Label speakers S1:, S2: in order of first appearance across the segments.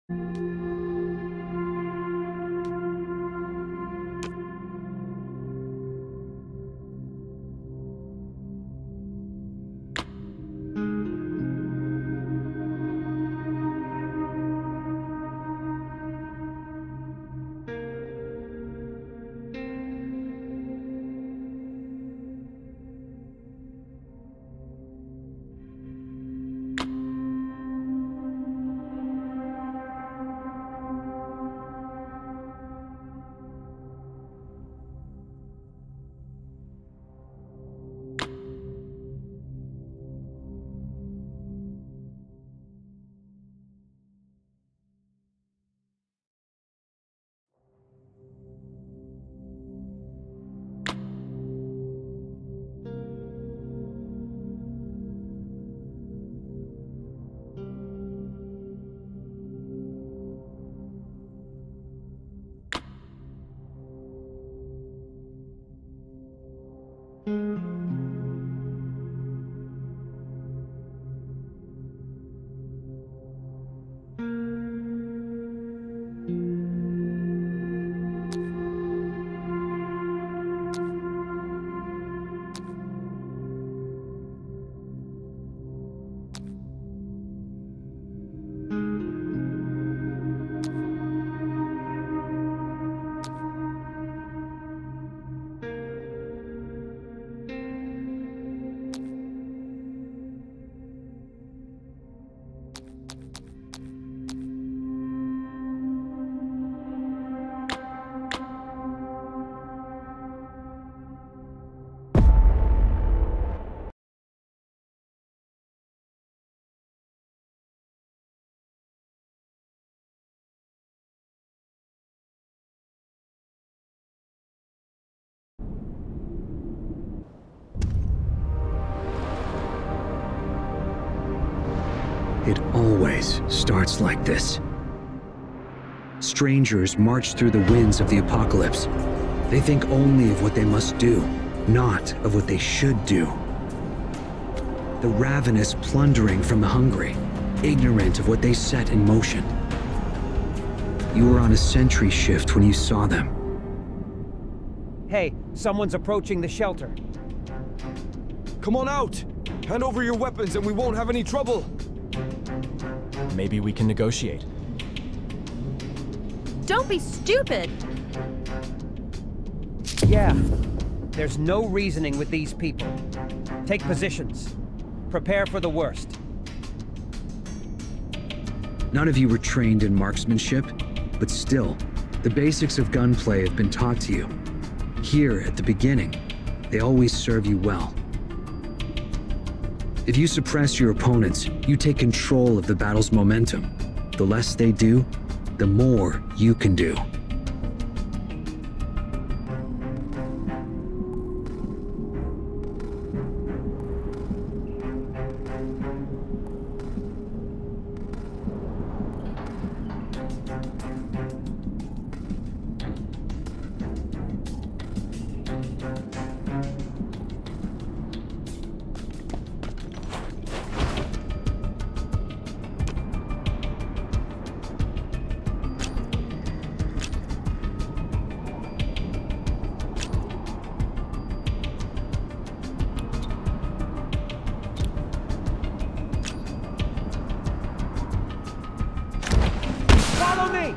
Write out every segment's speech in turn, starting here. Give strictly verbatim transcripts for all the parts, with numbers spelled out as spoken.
S1: It always starts like this. Strangers march through the winds of the apocalypse. They think only of what they must do, not of what they should do. The ravenous plundering from the hungry, ignorant of what they set in motion. You were on a sentry shift when you saw them.
S2: Hey, someone's approaching the shelter.
S3: Come on out! Hand over your weapons and we won't have any trouble!
S4: Maybe we can negotiate.
S5: Don't be stupid!
S2: Yeah, there's no reasoning with these people. Take positions. Prepare for the worst.
S1: None of you were trained in marksmanship, but still, the basics of gunplay have been taught to you. Here, at the beginning, they always serve you well. If you suppress your opponents, you take control of the battle's momentum. The less they do, the more you can do.
S2: Follow me!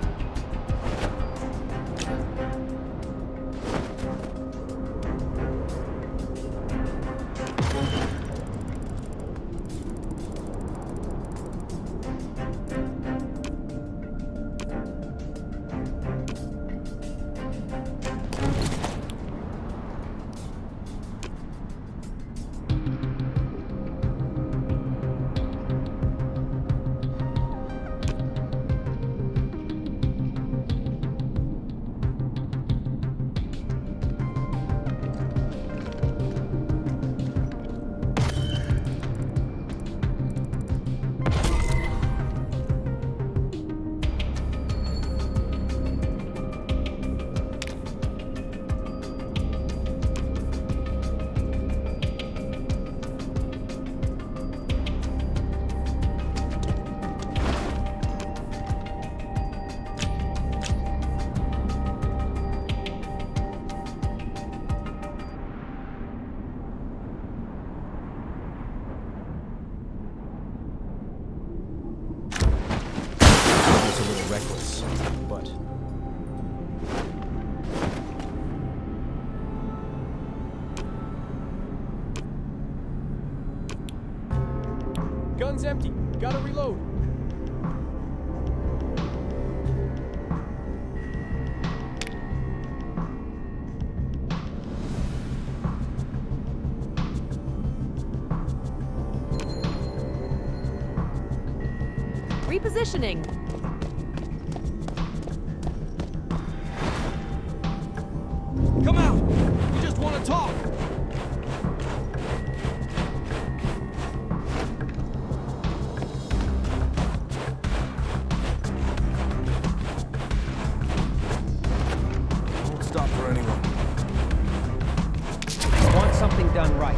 S4: reckless, but... Gun's empty. Gotta reload.
S5: Repositioning.
S3: Come out! We just want to talk! Won't stop for anyone.
S2: I want something done right.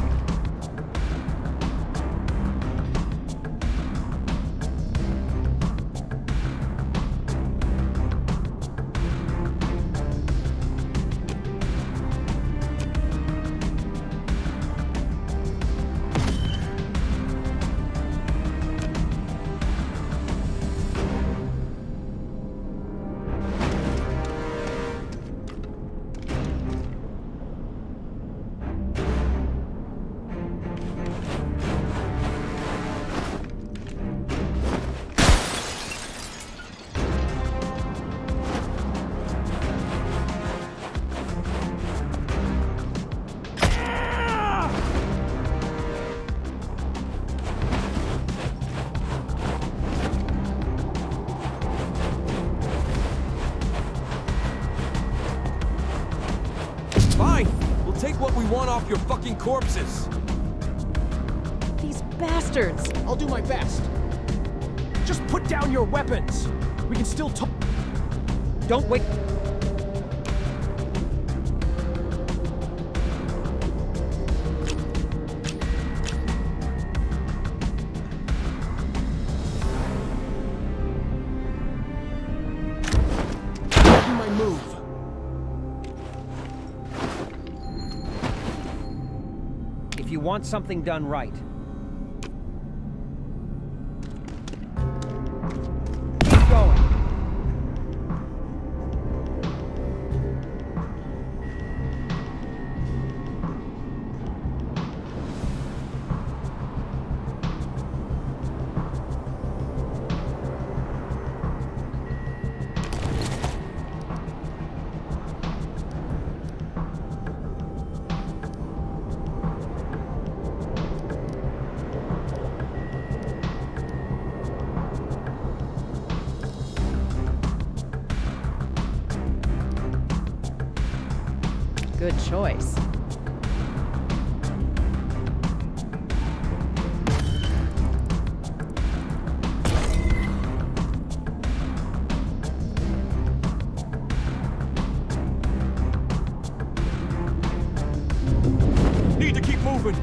S3: Fine! We'll take what we want off your fucking corpses!
S5: These bastards!
S4: I'll do my best. Just put down your weapons. We can still talk.
S2: Don't wait.
S4: My move.
S2: If you want something done right, keep going.
S5: Good choice.
S3: Need to keep moving!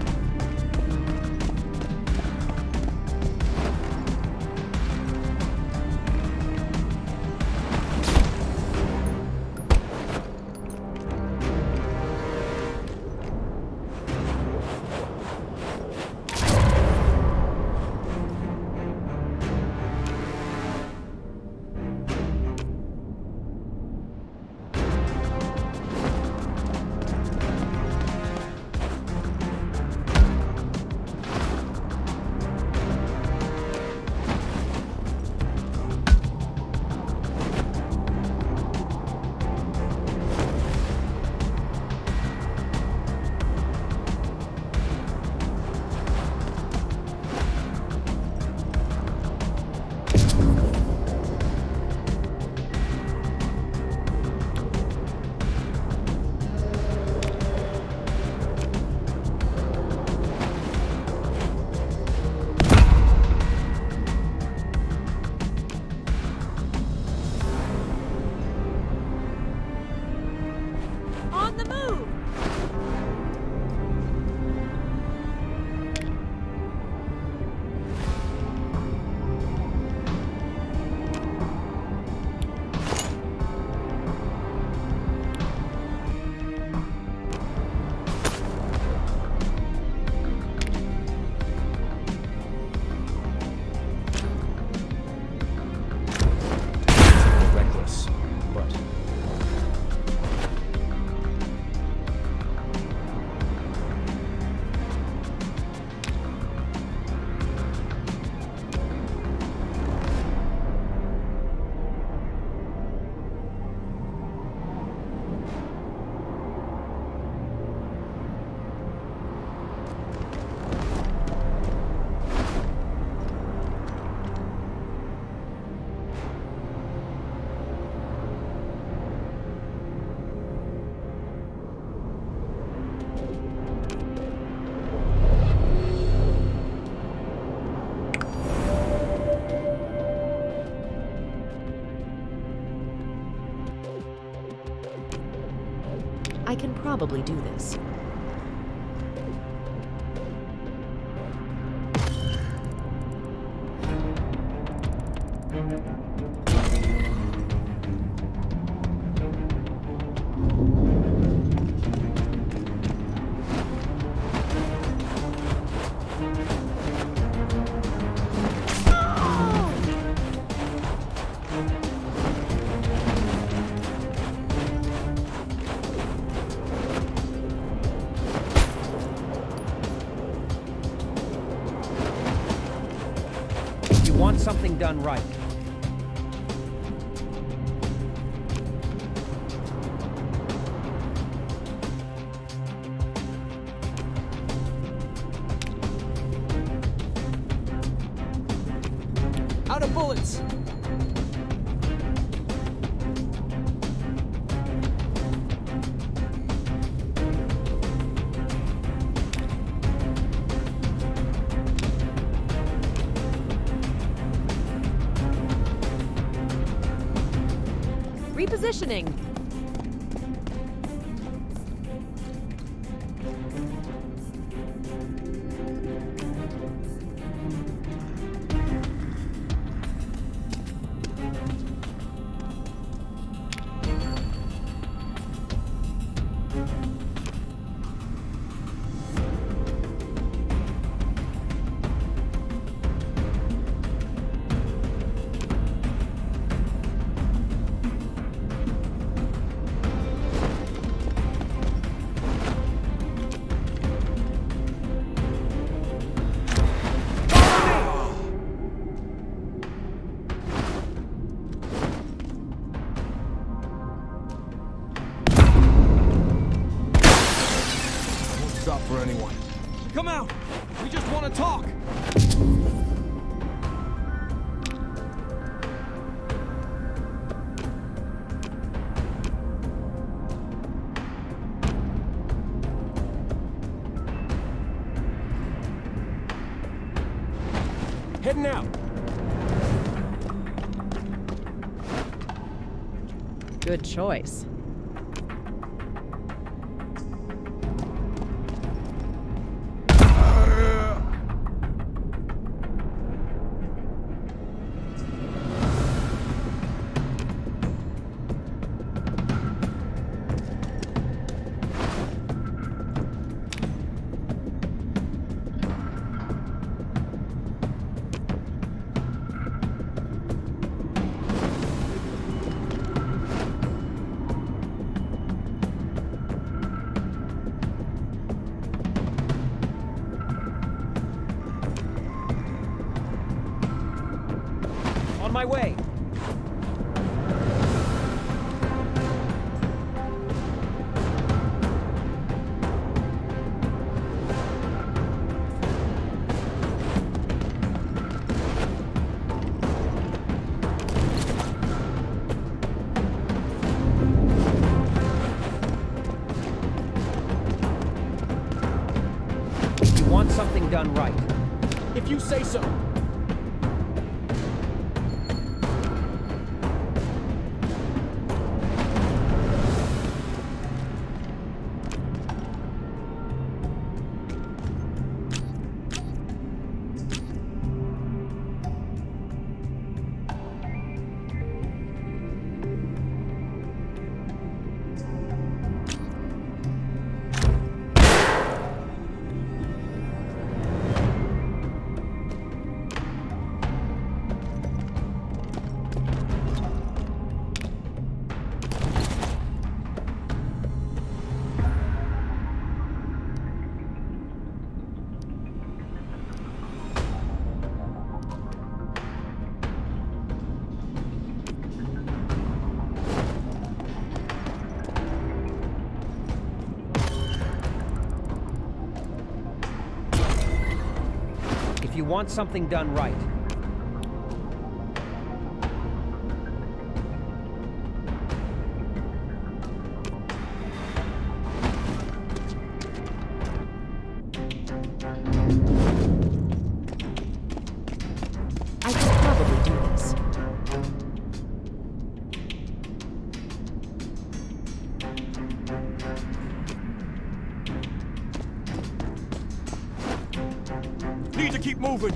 S5: I can probably do this.
S2: Want something done right.
S4: Out of bullets!
S5: Repositioning.
S3: Stop for anyone. Come out! We just want to talk!
S4: Heading out.
S5: Good choice.
S2: On my way. You want something done right.
S4: If you say so.
S2: If you want something done right.
S5: I could probably do this.
S3: need to keep moving.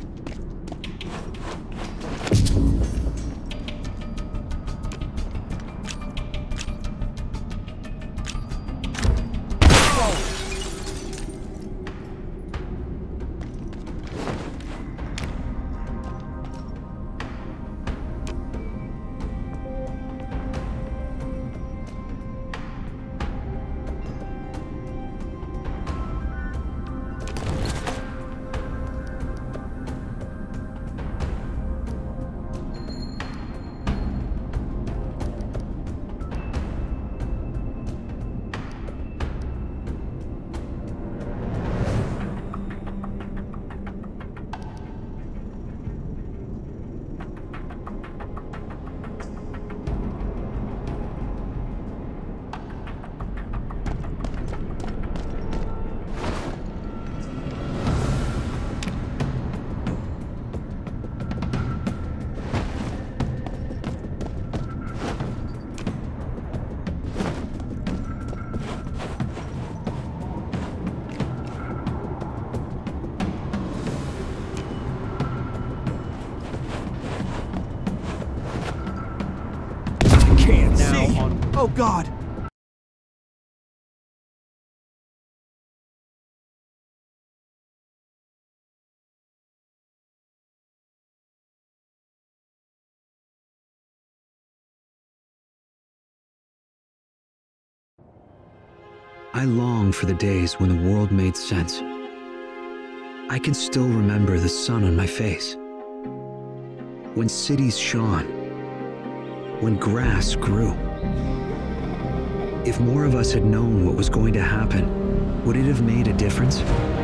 S3: Can't see. Oh God.
S1: I long for the days when the world made sense. I can still remember the sun on my face. When cities shone. When grass grew. If more of us had known what was going to happen, would it have made a difference?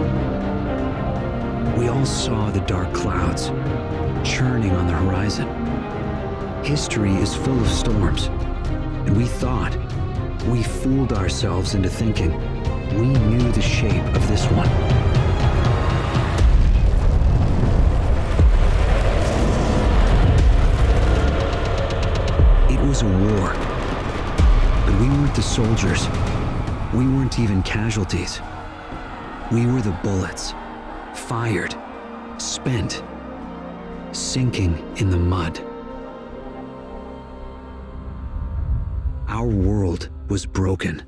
S1: We all saw the dark clouds, churning on the horizon. History is full of storms, and we thought, we fooled ourselves into thinking we knew the shape of this one. It was a war, but we weren't the soldiers. We weren't even casualties. We were the bullets, fired, spent, sinking in the mud. Our world was broken,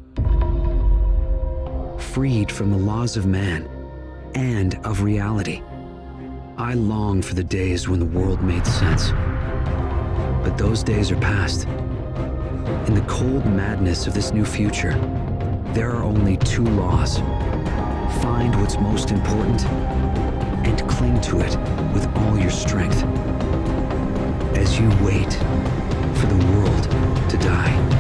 S1: freed from the laws of man and of reality. I long for the days when the world made sense. But those days are past. In the cold madness of this new future, there are only two laws. Find what's most important and cling to it with all your strength as you wait for the world to die.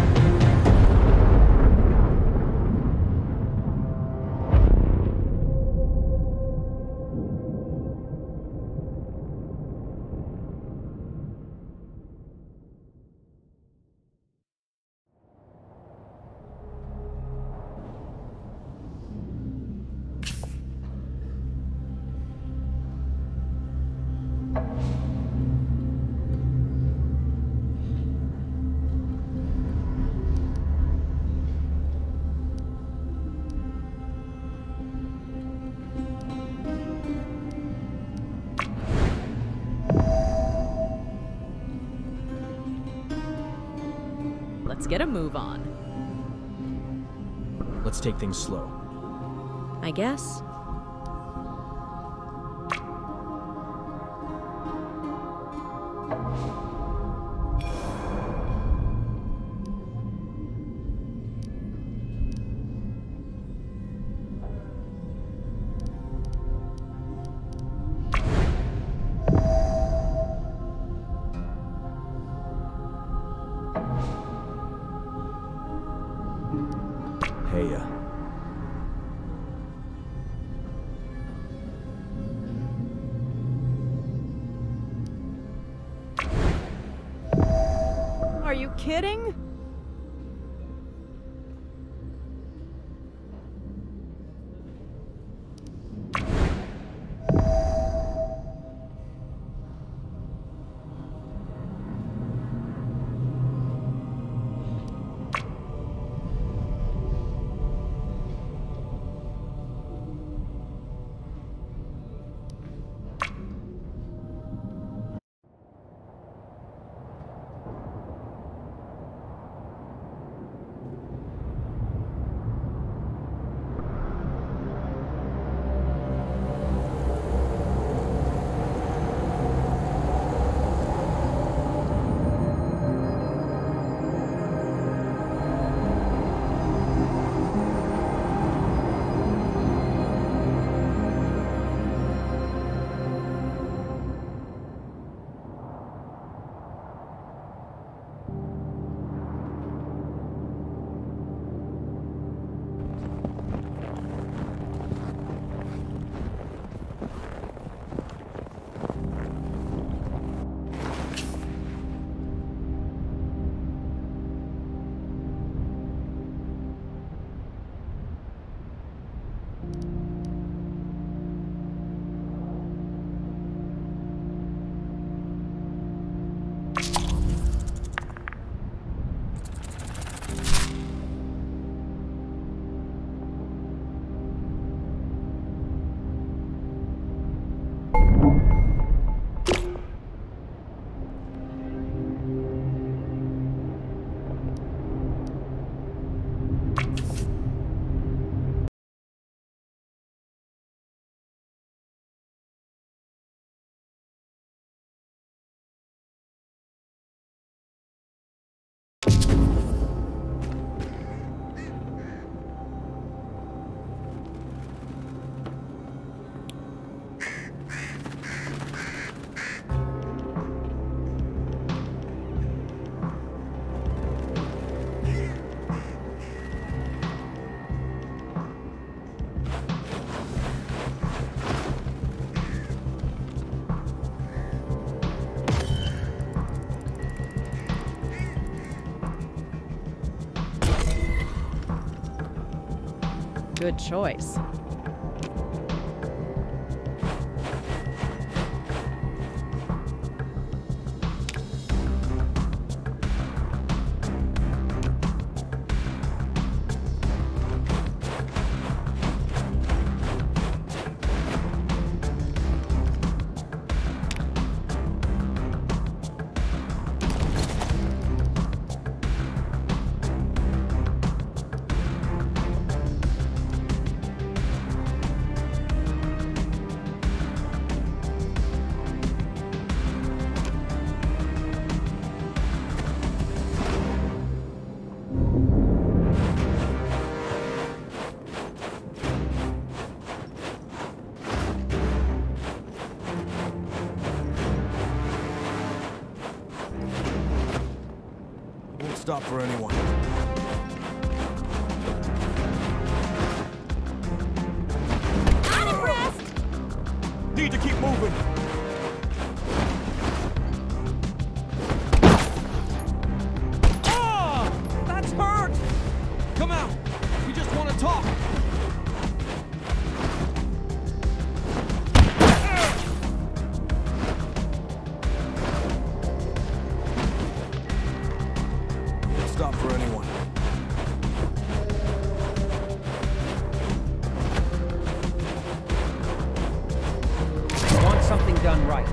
S5: Let's get a move on.
S4: Let's take things slow.
S5: I guess.
S4: Hey, uh...
S5: Are you kidding? Good choice.
S3: Stop for anyone.
S5: Unimpressed!
S3: Need to keep moving.
S2: Ah! That's hurt!
S3: Come out. We just want to talk. Stop for anyone.
S2: You want something done right.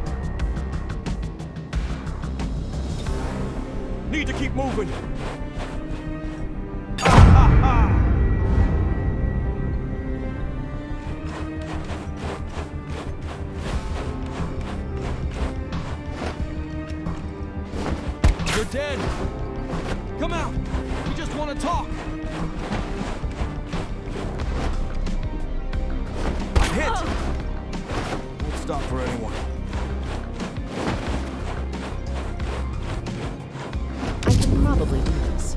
S3: Need to keep moving. You're dead. Come out! We just want to talk! I'm hit! Won't stop for anyone.
S5: I can probably do this.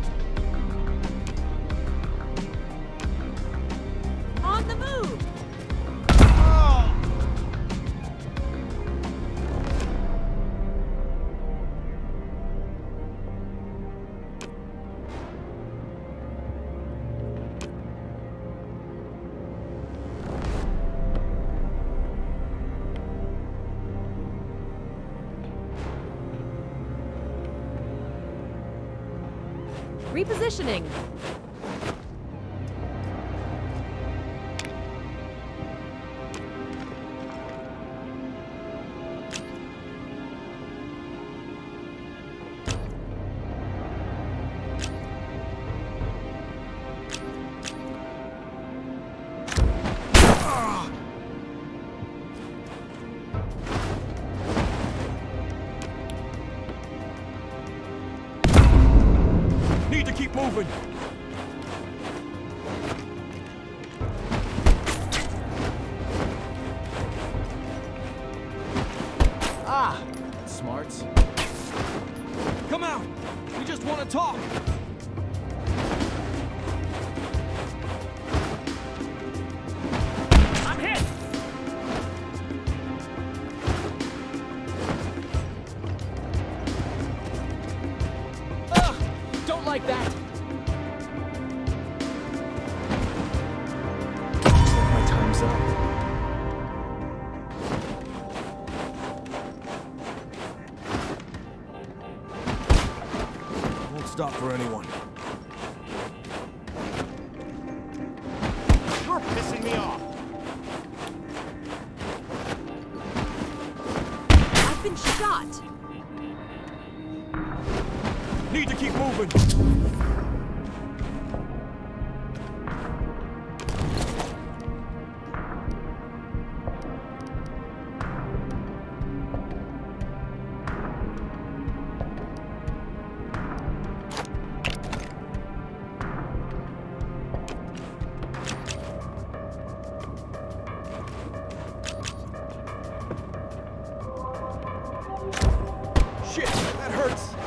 S5: On the move! Repositioning.
S3: Need to keep moving.
S4: Ah! Smarts.
S3: Come out! We just want to talk!
S4: I'm hit! Ugh! Don't like that! Looks like my time's up.
S3: Won't stop for anyone.
S4: You're pissing me off!
S5: I've been shot!
S3: Need to keep moving. Shit, that hurts.